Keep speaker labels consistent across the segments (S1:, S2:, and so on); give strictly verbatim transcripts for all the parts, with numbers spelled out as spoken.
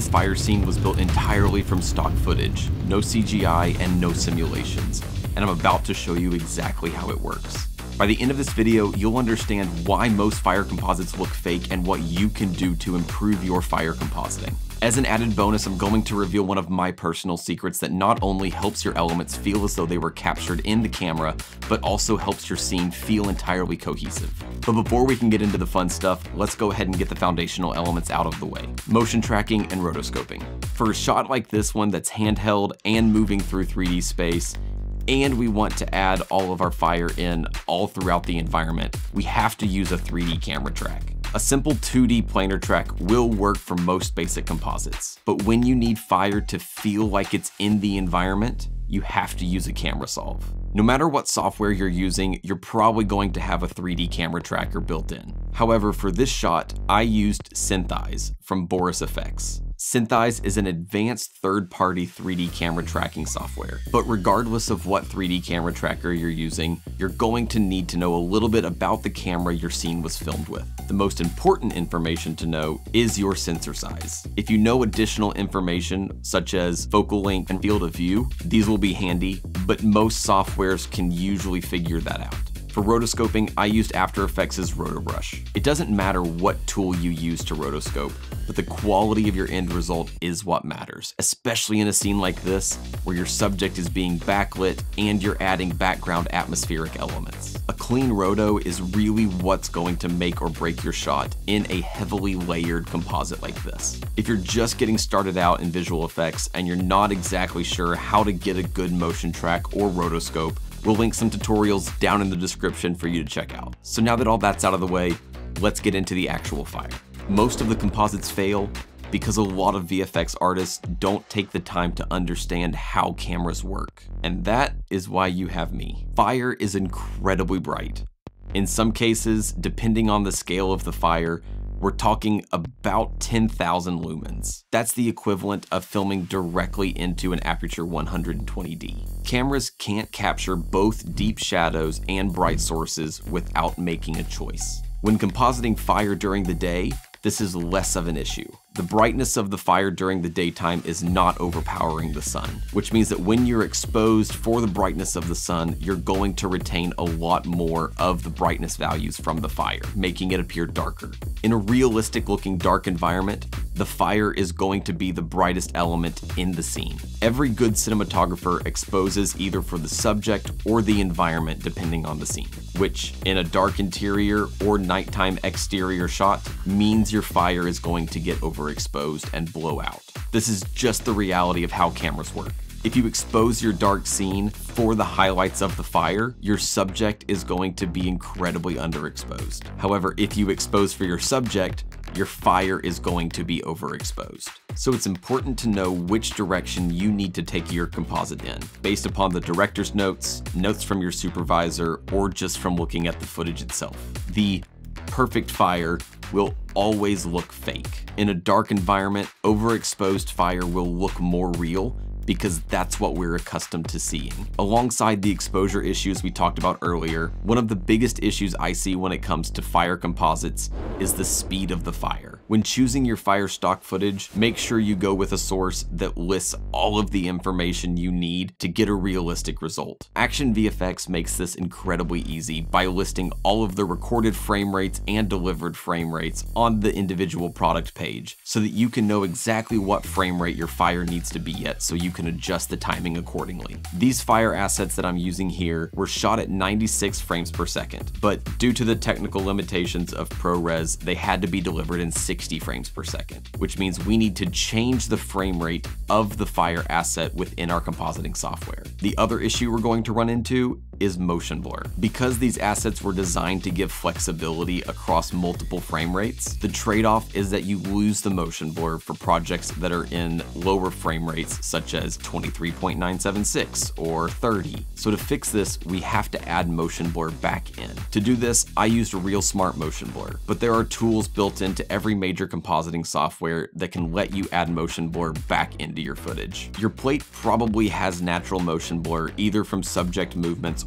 S1: fire scene was built entirely from stock footage, no C G I and no simulations, and I'm about to show you exactly how it works. By the end of this video, you'll understand why most fire composites look fake and what you can do to improve your fire compositing. As an added bonus, I'm going to reveal one of my personal secrets that not only helps your elements feel as though they were captured in the camera, but also helps your scene feel entirely cohesive. But before we can get into the fun stuff, let's go ahead and get the foundational elements out of the way. Motion tracking and rotoscoping. For a shot like this one that's handheld and moving through three D space, and we want to add all of our fire in all throughout the environment, we have to use a three D camera track. A simple two D planar track will work for most basic composites, but when you need fire to feel like it's in the environment, you have to use a camera solve. No matter what software you're using, you're probably going to have a three D camera tracker built in. However, for this shot, I used SynthEyes from Boris F X. SynthEyes is an advanced third-party three D camera tracking software, but regardless of what three D camera tracker you're using, you're going to need to know a little bit about the camera your scene was filmed with. The most important information to know is your sensor size. If you know additional information, such as focal length and field of view, these will be handy, but most softwares can usually figure that out. For rotoscoping, I used After Effects' Roto Brush. It doesn't matter what tool you use to rotoscope, but the quality of your end result is what matters, especially in a scene like this, where your subject is being backlit and you're adding background atmospheric elements. A clean roto is really what's going to make or break your shot in a heavily layered composite like this. If you're just getting started out in visual effects and you're not exactly sure how to get a good motion track or rotoscope, we'll link some tutorials down in the description for you to check out. So now that all that's out of the way, let's get into the actual fire. Most of the composites fail because a lot of V F X artists don't take the time to understand how cameras work. And that is why you have me. Fire is incredibly bright. In some cases, depending on the scale of the fire, we're talking about ten thousand lumens. That's the equivalent of filming directly into an aperture one hundred twenty D. Cameras can't capture both deep shadows and bright sources without making a choice. When compositing fire during the day, this is less of an issue. The brightness of the fire during the daytime is not overpowering the sun, which means that when you're exposed for the brightness of the sun, you're going to retain a lot more of the brightness values from the fire, making it appear darker. In a realistic looking dark environment, the fire is going to be the brightest element in the scene. Every good cinematographer exposes either for the subject or the environment depending on the scene, which in a dark interior or nighttime exterior shot means your fire is going to get overexposed and blow out. This is just the reality of how cameras work. If you expose your dark scene for the highlights of the fire, your subject is going to be incredibly underexposed. However, if you expose for your subject, your fire is going to be overexposed. So it's important to know which direction you need to take your composite in, based upon the director's notes, notes from your supervisor, or just from looking at the footage itself. The perfect fire will always look fake. In a dark environment, overexposed fire will look more real because that's what we're accustomed to seeing. Alongside the exposure issues we talked about earlier, one of the biggest issues I see when it comes to fire composites is the speed of the fire. When choosing your fire stock footage, make sure you go with a source that lists all of the information you need to get a realistic result. ActionVFX makes this incredibly easy by listing all of the recorded frame rates and delivered frame rates on the individual product page so that you can know exactly what frame rate your fire needs to be at so you can adjust the timing accordingly. These fire assets that I'm using here were shot at ninety-six frames per second, but due to the technical limitations of ProRes, they had to be delivered in sixty frames per second, which means we need to change the frame rate of the fire asset within our compositing software. The other issue we're going to run into is motion blur. Because these assets were designed to give flexibility across multiple frame rates, the trade-off is that you lose the motion blur for projects that are in lower frame rates, such as twenty-three point nine seven six or thirty. So to fix this, we have to add motion blur back in. To do this, I used Real Smart Motion Blur, but there are tools built into every major compositing software that can let you add motion blur back into your footage. Your plate probably has natural motion blur either from subject movements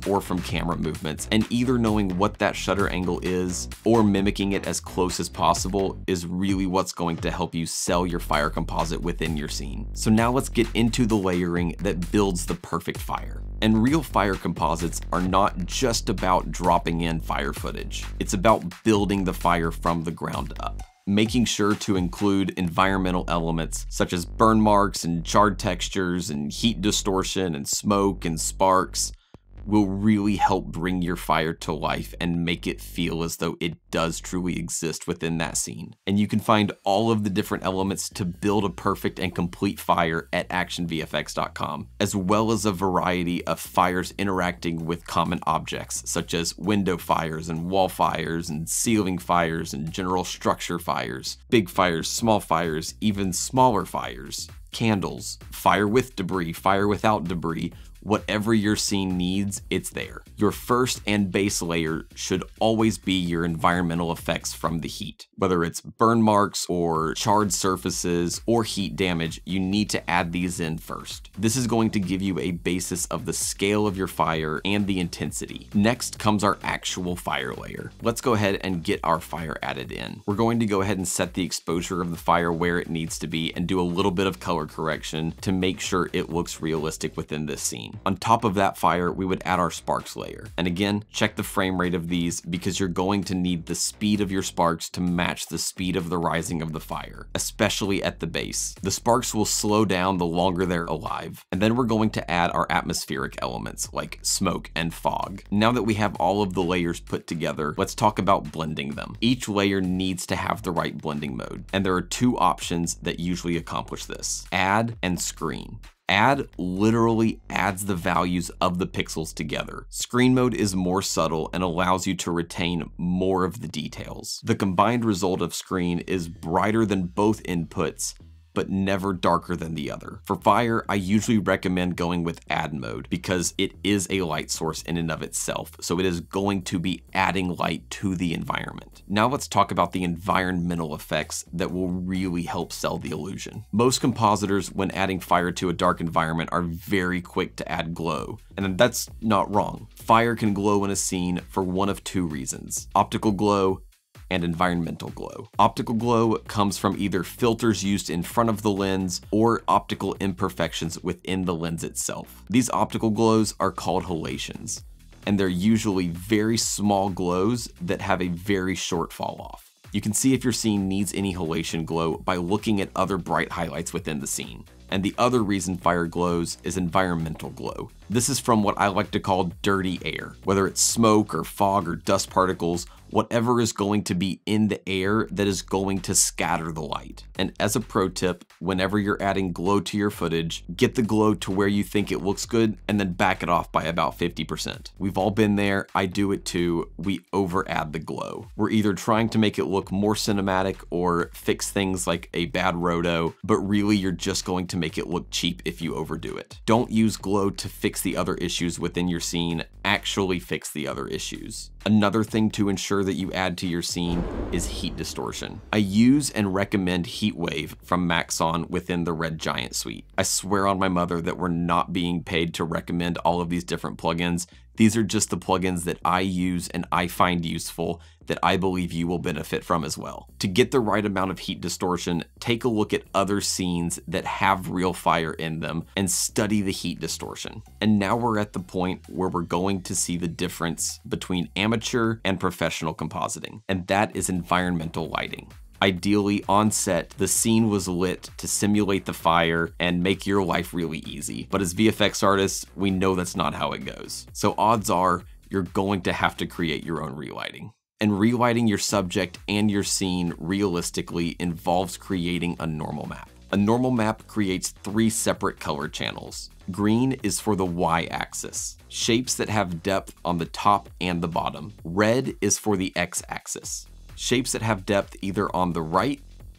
S1: or from camera movements, and either knowing what that shutter angle is or mimicking it as close as possible is really what's going to help you sell your fire composite within your scene. So now let's get into the layering that builds the perfect fire. And real fire composites are not just about dropping in fire footage. It's about building the fire from the ground up. Making sure to include environmental elements such as burn marks and charred textures and heat distortion and smoke and sparks will really help bring your fire to life and make it feel as though it does truly exist within that scene. And you can find all of the different elements to build a perfect and complete fire at action V F X dot com, as well as a variety of fires interacting with common objects, such as window fires and wall fires and ceiling fires and general structure fires, big fires, small fires, even smaller fires, candles, fire with debris, fire without debris. Whatever your scene needs, it's there. Your first and base layer should always be your environmental effects from the heat. Whether it's burn marks or charred surfaces or heat damage, you need to add these in first. This is going to give you a basis of the scale of your fire and the intensity. Next comes our actual fire layer. Let's go ahead and get our fire added in. We're going to go ahead and set the exposure of the fire where it needs to be and do a little bit of color correction to make sure it looks realistic within this scene. On top of that fire, we would add our sparks layer. And again, check the frame rate of these because you're going to need the speed of your sparks to match the speed of the rising of the fire, especially at the base. The sparks will slow down the longer they're alive. And then we're going to add our atmospheric elements like smoke and fog. Now that we have all of the layers put together, let's talk about blending them. Each layer needs to have the right blending mode, and there are two options that usually accomplish this: add and screen. Add literally adds the values of the pixels together. Screen mode is more subtle and allows you to retain more of the details. The combined result of screen is brighter than both inputs, but never darker than the other. For fire, I usually recommend going with add mode because it is a light source in and of itself, so it is going to be adding light to the environment. Now let's talk about the environmental effects that will really help sell the illusion. Most compositors, when adding fire to a dark environment, are very quick to add glow, and that's not wrong. Fire can glow in a scene for one of two reasons: optical glow and environmental glow. Optical glow comes from either filters used in front of the lens or optical imperfections within the lens itself. These optical glows are called halations, and they're usually very small glows that have a very short fall off. You can see if your scene needs any halation glow by looking at other bright highlights within the scene. And the other reason fire glows is environmental glow. This is from what I like to call dirty air. Whether it's smoke or fog or dust particles, whatever is going to be in the air that is going to scatter the light. And as a pro tip, whenever you're adding glow to your footage, get the glow to where you think it looks good and then back it off by about fifty percent. We've all been there, I do it too. We over add the glow. We're either trying to make it look more cinematic or fix things like a bad roto, but really you're just going to make it look cheap if you overdo it. Don't use glow to fix the other issues within your scene, actually fix the other issues. Another thing to ensure that you add to your scene is heat distortion. I use and recommend HeatWave from Maxon within the Red Giant suite. I swear on my mother that we're not being paid to recommend all of these different plugins. These are just the plugins that I use and I find useful that I believe you will benefit from as well. To get the right amount of heat distortion, take a look at other scenes that have real fire in them and study the heat distortion. And now we're at the point where we're going to see the difference between amateur and professional compositing, and that is environmental lighting. Ideally, on set, the scene was lit to simulate the fire and make your life really easy. But as V F X artists, we know that's not how it goes. So odds are, you're going to have to create your own relighting. And relighting your subject and your scene realistically involves creating a normal map. A normal map creates three separate color channels. Green is for the y-axis, shapes that have depth on the top and the bottom. Red is for the x-axis, shapes that have depth either on the right,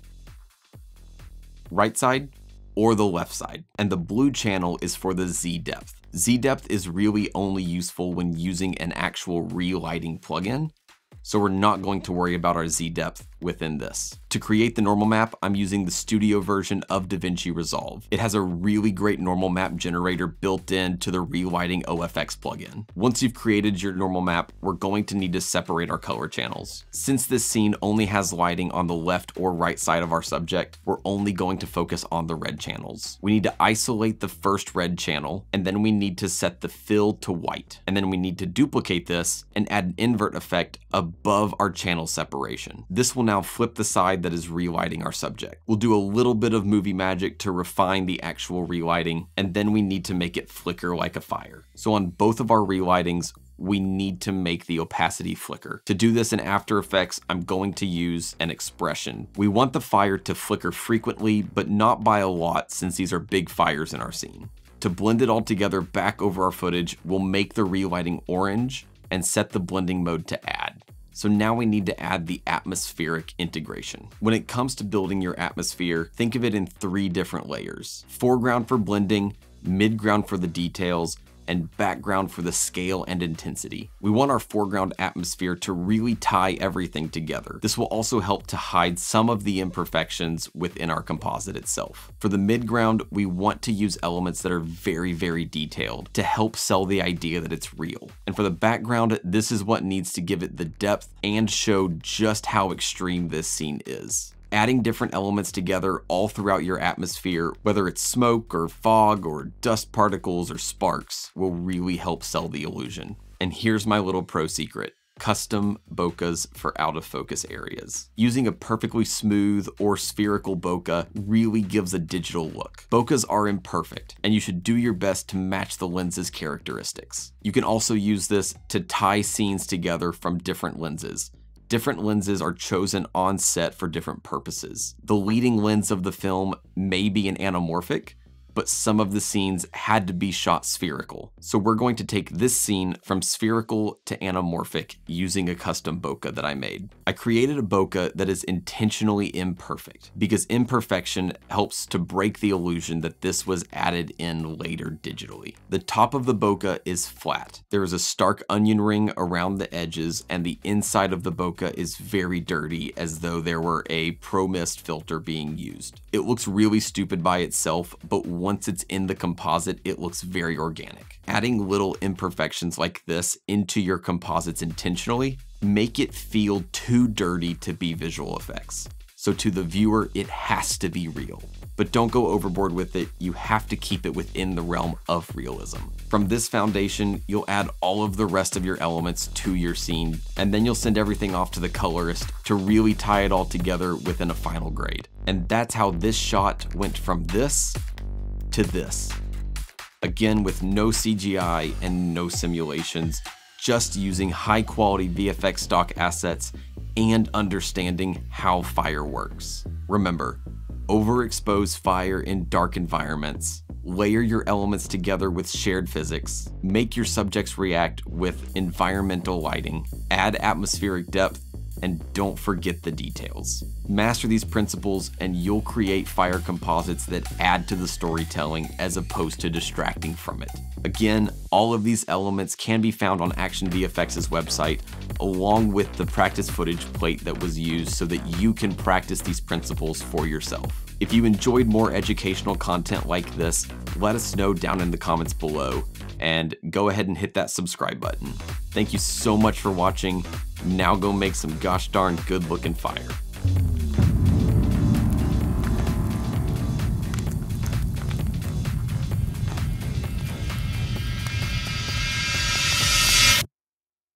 S1: right side, or the left side. And the blue channel is for the z-depth. Z-depth is really only useful when using an actual relighting plugin, so we're not going to worry about our Z-depth within this. To create the normal map, I'm using the studio version of DaVinci Resolve. It has a really great normal map generator built into the Relighting O F X plugin. Once you've created your normal map, we're going to need to separate our color channels. Since this scene only has lighting on the left or right side of our subject, we're only going to focus on the red channels. We need to isolate the first red channel, and then we need to set the fill to white. And then we need to duplicate this and add an invert effect above our channel separation. This will now flip the side that is relighting our subject. We'll do a little bit of movie magic to refine the actual relighting, and then we need to make it flicker like a fire. So on both of our relightings, we need to make the opacity flicker. To do this in After Effects, I'm going to use an expression. We want the fire to flicker frequently, but not by a lot, since these are big fires in our scene. To blend it all together back over our footage, we'll make the relighting orange and set the blending mode to add. So now we need to add the atmospheric integration. When it comes to building your atmosphere, think of it in three different layers: foreground for blending, midground for the details, and background for the scale and intensity. We want our foreground atmosphere to really tie everything together. This will also help to hide some of the imperfections within our composite itself. For the midground, we want to use elements that are very, very detailed to help sell the idea that it's real. And for the background, this is what needs to give it the depth and show just how extreme this scene is. Adding different elements together all throughout your atmosphere, whether it's smoke or fog or dust particles or sparks, will really help sell the illusion. And here's my little pro secret: custom bokehs for out of focus areas. Using a perfectly smooth or spherical bokeh really gives a digital look. Bokehs are imperfect, and you should do your best to match the lens's characteristics. You can also use this to tie scenes together from different lenses. Different lenses are chosen on set for different purposes. The leading lens of the film may be an anamorphic, but some of the scenes had to be shot spherical. So we're going to take this scene from spherical to anamorphic using a custom bokeh that I made. I created a bokeh that is intentionally imperfect because imperfection helps to break the illusion that this was added in later digitally. The top of the bokeh is flat. There is a stark onion ring around the edges, and the inside of the bokeh is very dirty, as though there were a Pro Mist filter being used. It looks really stupid by itself, but once it's in the composite, it looks very organic. Adding little imperfections like this into your composites intentionally make it feel too dirty to be visual effects. So to the viewer, it has to be real. But don't go overboard with it. You have to keep it within the realm of realism. From this foundation, you'll add all of the rest of your elements to your scene, and then you'll send everything off to the colorist to really tie it all together within a final grade. And that's how this shot went from this to this. Again, with no C G I and no simulations, just using high quality V F X stock assets and understanding how fire works. Remember, overexpose fire in dark environments, layer your elements together with shared physics, make your subjects react with environmental lighting, add atmospheric depth, and don't forget the details. Master these principles and you'll create fire composites that add to the storytelling as opposed to distracting from it. Again, all of these elements can be found on ActionVFX's website, along with the practice footage plate that was used so that you can practice these principles for yourself. If you enjoyed more educational content like this, let us know down in the comments below, and go ahead and hit that subscribe button. Thank you so much for watching. Now go make some gosh darn good looking fire.